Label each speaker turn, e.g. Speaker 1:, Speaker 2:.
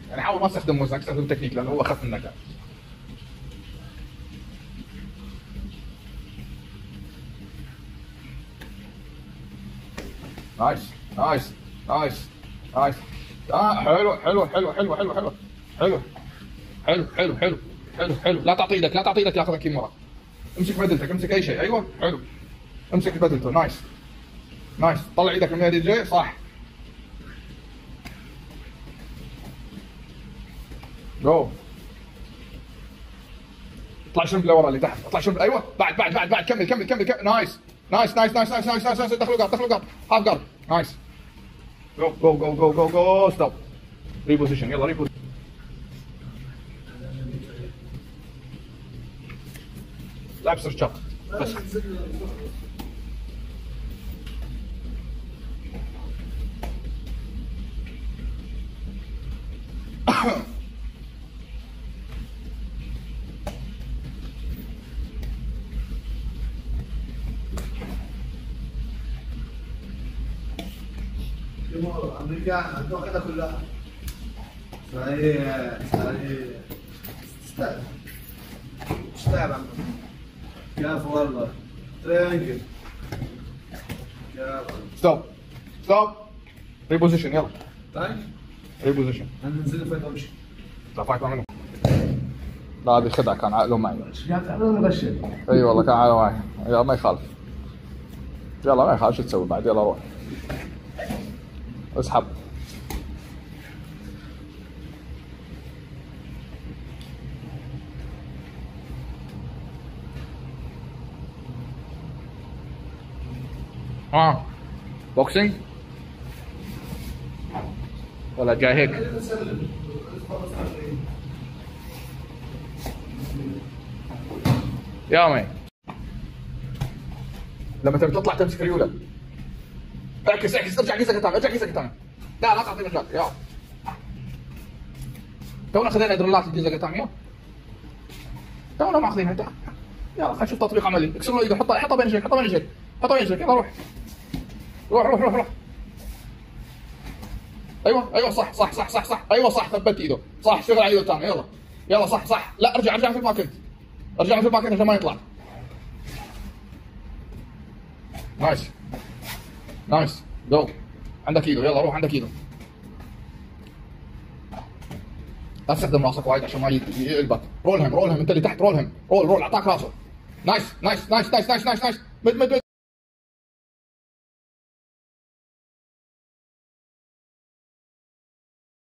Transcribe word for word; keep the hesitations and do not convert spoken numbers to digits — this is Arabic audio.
Speaker 1: يعني حاول ما تستخدم وزنك، استخدم تكنيك لانه هو اخف منك. نايس نايس نايس نايس. اه حلو حلو حلو حلو حلو حلو حلو حلو حلو حلو حلو حلو. لا تعطي ايدك، لا تعطي ايدك ياخذك يم ورا. امسك بدلتك، امسك اي شيء. ايوه حلو. امسك بدلته. نايس نايس. طلع ايدك من هذه الجاي. صح. جو. اطلع شنب لورا اللي تحت، اطلع شنب. ايوه بعد بعد بعد بعد كمل كمل كمل, كمل. نايس نايس نايس نايس نايس نايس نايس. دخلوا قارد دخلوا قارد. هاف قارد. نايس. جو جو جو جو جو جو. ستوب. ريبوزيشن. يلا ريبوزيشن. لعب سيرش شوت بس.
Speaker 2: امريكا اتوقع كلها فهي فهي تستاهل تستاهل عم كيف والله ترينجل
Speaker 1: ستوب ستوب. ريبوزيشن. يلا
Speaker 2: طيب
Speaker 1: ريبوزيشن.
Speaker 2: انا ننزل فايت وامشي.
Speaker 1: لا فايت منه. لا هذه خدعه، كان عقله معي.
Speaker 2: قاعد تعمل مغشل.
Speaker 1: اي والله كان عقله معي. يلا ما يخالف. يلا ما يخالف. شو تسوي بعد؟ يلا روح اسحب. اه بوكسينج ولا جاي هيك؟ يا مي لما تبي تطلع تمسك ريولك اعكس اعكس. ارجع كيسك ثاني. ارجع كيسك ثاني. لا لا تعطي مجال. يلا تونا خذينا درلات الجزء ثاني. يلا تونا ماخذينها. يلا خلينا نشوف تطبيق عملي. اكسر له ايده. حطها حطها بين رجليك. حطها بين رجليك. حطها بين رجليك. يلا روح روح روح روح روح. ايوه ايوه صح صح صح صح صح. ايوه صح. ثبت ايده. صح. اشتغل على ايده الثانيه. يلا يلا صح صح. لا ارجع ارجع مثل ما كنت. ارجع مثل ما كنت عشان ما يطلع. نايس نايس. جو. عندك ايده. يلا روح عندك ايده. لا تستخدم راسك وايد عشان ما يقلبك. رولهم رولهم انت اللي تحت. رولهم رول رول. اعطاك راسه. نايس نايس نايس نايس نايس نايس نايس. مد مد مد.